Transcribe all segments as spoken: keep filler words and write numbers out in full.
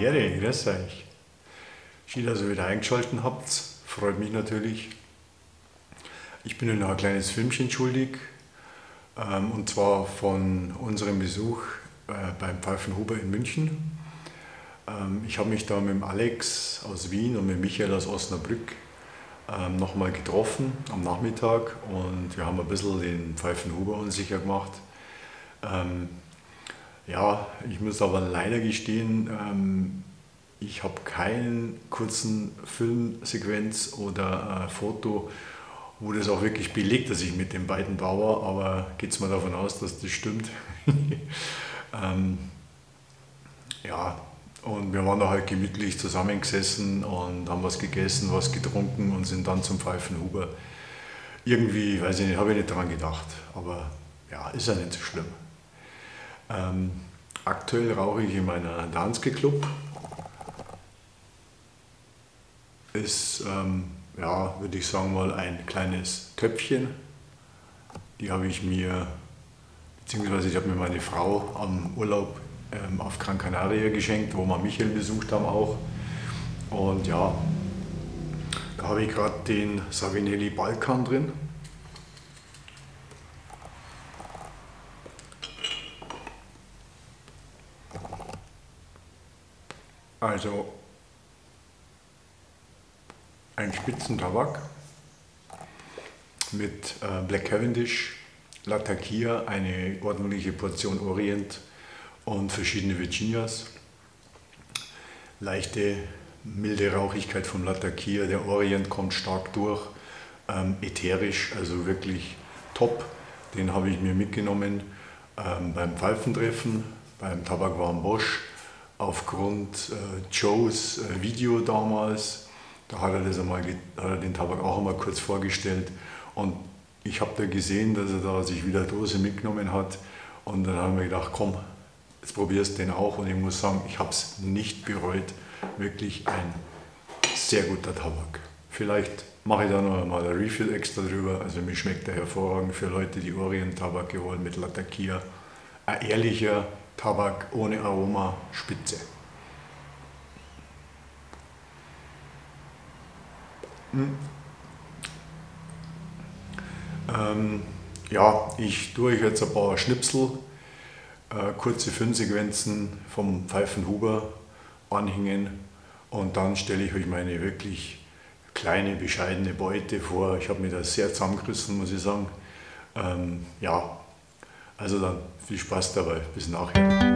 Ehre, grüß euch. Schön, dass ihr wieder eingeschaltet habt, freut mich natürlich. Ich bin Ihnen noch ein kleines Filmchen schuldig, ähm, und zwar von unserem Besuch äh, beim Pfeifenhuber in München. Ähm, ich habe mich da mit dem Alex aus Wien und mit Michael aus Osnabrück ähm, nochmal getroffen am Nachmittag und wir haben ein bisschen den Pfeifenhuber unsicher gemacht. Ähm, ja, ich muss aber leider gestehen, ähm, ich habe keinen kurzen Filmsequenz oder äh, Foto, wo das auch wirklich belegt, dass ich mit den beiden da war, aber geht es mal davon aus, dass das stimmt. ähm, ja, und wir waren da halt gemütlich zusammengesessen und haben was gegessen, was getrunken und sind dann zum Pfeifenhuber. Irgendwie, weiß ich nicht, habe ich nicht dran gedacht, aber ja, ist ja nicht so schlimm. Ähm, aktuell rauche ich in meiner Danske Club. Ist, ähm, ja, würde ich sagen mal, ein kleines Töpfchen. Die habe ich mir, beziehungsweise ich habe mir meine Frau am Urlaub ähm, auf Gran Canaria geschenkt, wo wir Michael besucht haben auch. Und ja, da habe ich gerade den Savinelli Balkan drin. Also ein Spitzentabak mit äh, Black Cavendish, Latakia, eine ordentliche Portion Orient und verschiedene Virginias. Leichte, milde Rauchigkeit vom Latakia, der Orient kommt stark durch, ähm, ätherisch, also wirklich top. Den habe ich mir mitgenommen ähm, beim Pfeifentreffen, beim Tabak war Bosch. Aufgrund äh, Joes äh, Video damals, da hat er, das einmal, hat er den Tabak auch einmal kurz vorgestellt und ich habe da gesehen, dass er da sich wieder eine Dose mitgenommen hat und dann haben wir gedacht, komm, jetzt probierst du den auch und ich muss sagen, ich habe es nicht bereut, wirklich ein sehr guter Tabak. Vielleicht mache ich da noch mal ein Refill extra drüber, also mir schmeckt der hervorragend für Leute, die Orient-Tabak geholt mit Latakia, ein ehrlicher Tabak ohne Aroma, spitze. Hm. Ähm, ja, ich tue euch jetzt ein paar Schnipsel, äh, kurze Filmsequenzen vom Pfeifenhuber anhängen und dann stelle ich euch meine wirklich kleine, bescheidene Beute vor. Ich habe mir das sehr zusammengerissen, muss ich sagen. Ähm, ja, also dann viel Spaß dabei, bis nachher.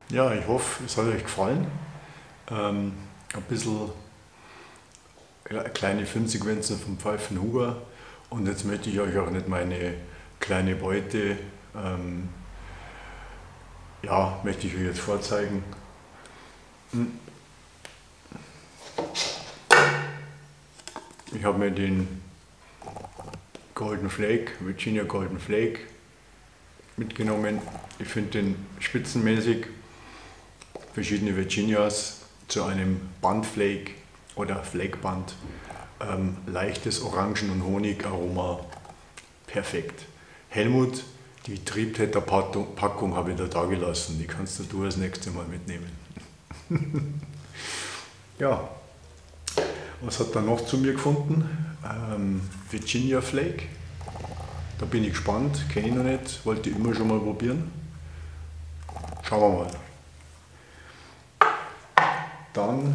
Ja, ich hoffe, es hat euch gefallen. Ähm, ein bisschen ja, kleine Filmsequenzen vom Pfeifenhuber. Und jetzt möchte ich euch auch nicht meine kleine Beute, ähm, ja, möchte ich euch jetzt vorzeigen. Ich habe mir den Golden Flake, Virginia Golden Flake mitgenommen. Ich finde den spitzenmäßig. Verschiedene Virginias zu einem Bandflake oder Flakeband. Ähm, leichtes Orangen- und Honigaroma. Perfekt. Helmut, die Triebtäter-Packung habe ich da da gelassen. Die kannst du das nächste Mal mitnehmen. Ja, was hat er noch zu mir gefunden? Ähm, Virginia Flake. Da bin ich gespannt, kenne ich noch nicht, wollte ich immer schon mal probieren. Schauen wir mal. Dann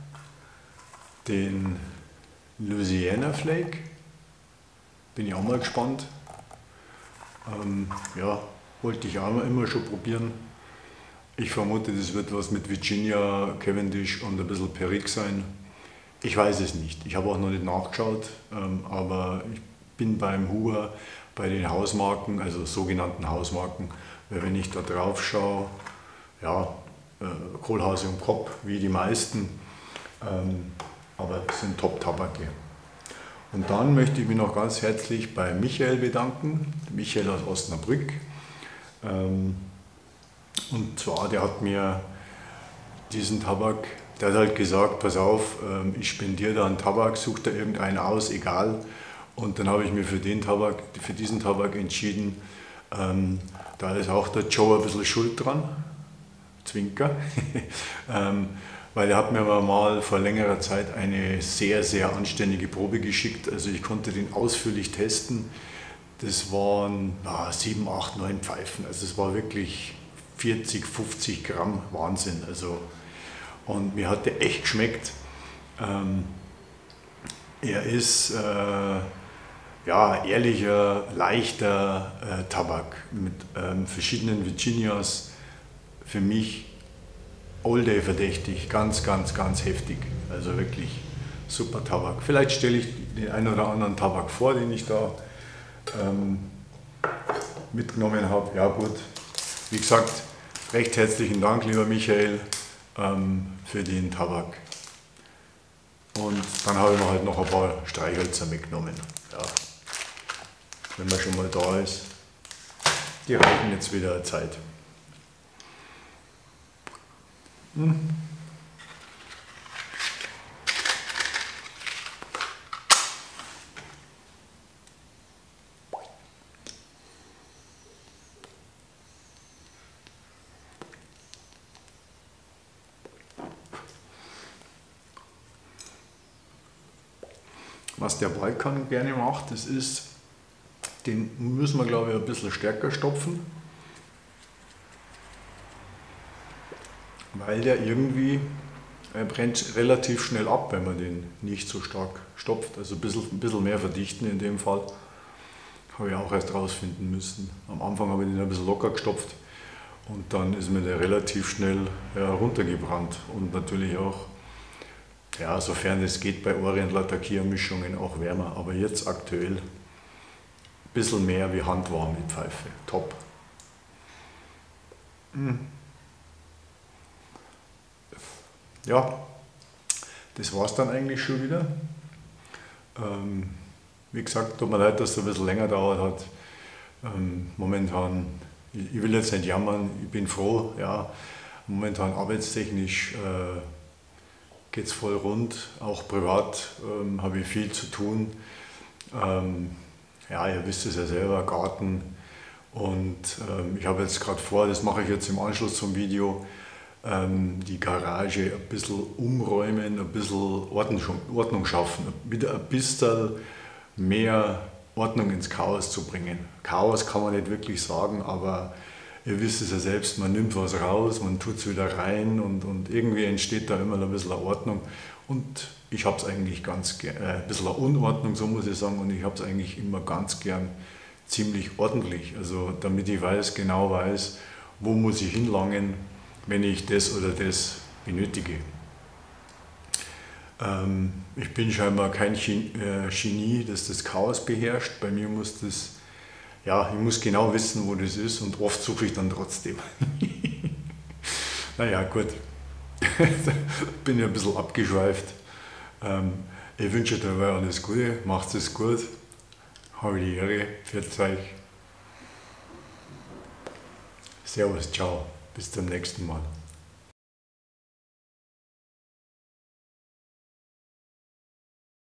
den Louisiana Flake. Bin ich auch mal gespannt. Ähm, ja, wollte ich auch immer schon probieren. Ich vermute, das wird was mit Virginia, Cavendish und ein bisschen Perique sein. Ich weiß es nicht. Ich habe auch noch nicht nachgeschaut, ähm, aber ich bin beim Huber bei den Hausmarken, also sogenannten Hausmarken, weil wenn ich da drauf schaue, ja, äh, Kohlhase und Kopp, wie die meisten, ähm, aber es sind Top-Tabake. Und dann möchte ich mich noch ganz herzlich bei Michael bedanken, Michael aus Osnabrück. Ähm, und zwar, der hat mir diesen Tabak, der hat halt gesagt, pass auf, ähm, ich spendiere da einen Tabak, such da irgendeinen aus, egal. Und dann habe ich mir für, den Tabak, für diesen Tabak entschieden. Ähm, da ist auch der Joe ein bisschen schuld dran, Zwinker, ähm, weil er hat mir mal vor längerer Zeit eine sehr, sehr anständige Probe geschickt. Also ich konnte den ausführlich testen. Das waren na, sieben, acht, neun Pfeifen. Also es war wirklich vierzig, fünfzig Gramm Wahnsinn. Also, und mir hat der echt geschmeckt. Ähm, er ist äh, ja, ehrlicher, leichter äh, Tabak mit ähm, verschiedenen Virginias. Für mich all day verdächtig, ganz, ganz, ganz heftig. Also wirklich super Tabak. Vielleicht stelle ich den einen oder anderen Tabak vor, den ich da ähm, mitgenommen habe. Ja gut, wie gesagt, recht herzlichen Dank, lieber Michael, ähm, für den Tabak. Und dann habe ich mir halt noch ein paar Streichhölzer mitgenommen. Ja. Wenn man schon mal da ist, die reichen jetzt wieder eine Zeit. Hm. Was der Balkan gerne macht, das ist, den müssen wir glaube ich ein bisschen stärker stopfen, weil der irgendwie, er brennt relativ schnell ab, wenn man den nicht so stark stopft. Also ein bisschen, ein bisschen mehr verdichten in dem Fall. Habe ich auch erst rausfinden müssen. Am Anfang habe ich den ein bisschen locker gestopft und dann ist mir der relativ schnell ja, runtergebrannt und natürlich auch, ja, sofern es geht, bei Orient Latakia Mischungen auch wärmer, aber jetzt aktuell ein bisschen mehr wie handwarm mit Pfeife. Top. Ja, das war es dann eigentlich schon wieder. Ähm, wie gesagt, tut mir leid, dass es ein bisschen länger dauert hat. Ähm, momentan, ich, ich will jetzt nicht jammern, ich bin froh, ja, momentan arbeitstechnisch äh, geht es voll rund, auch privat ähm, habe ich viel zu tun. Ähm, ja, ihr wisst es ja selber, Garten und ähm, ich habe jetzt gerade vor, das mache ich jetzt im Anschluss zum Video, ähm, die Garage ein bisschen umräumen, ein bisschen Ordnung, Ordnung schaffen, wieder ein bisschen mehr Ordnung ins Chaos zu bringen. Chaos kann man nicht wirklich sagen, aber ihr wisst es ja selbst, man nimmt was raus, man tut es wieder rein und, und irgendwie entsteht da immer ein bisschen Ordnung. Und ich habe es eigentlich ganz gern, äh, ein bisschen Unordnung, so muss ich sagen, und ich habe es eigentlich immer ganz gern ziemlich ordentlich. Also damit ich weiß, genau weiß, wo muss ich hinlangen wenn ich das oder das benötige. Ähm, ich bin scheinbar kein Genie, das das Chaos beherrscht. Bei mir muss das, ja, ich muss genau wissen, wo das ist und oft suche ich dann trotzdem. Naja, gut, bin ja ein bisschen abgeschweift. Ähm, ich wünsche dir alles Gute, macht es gut, habe die Ehre, pfiat euch. Servus, ciao, bis zum nächsten Mal.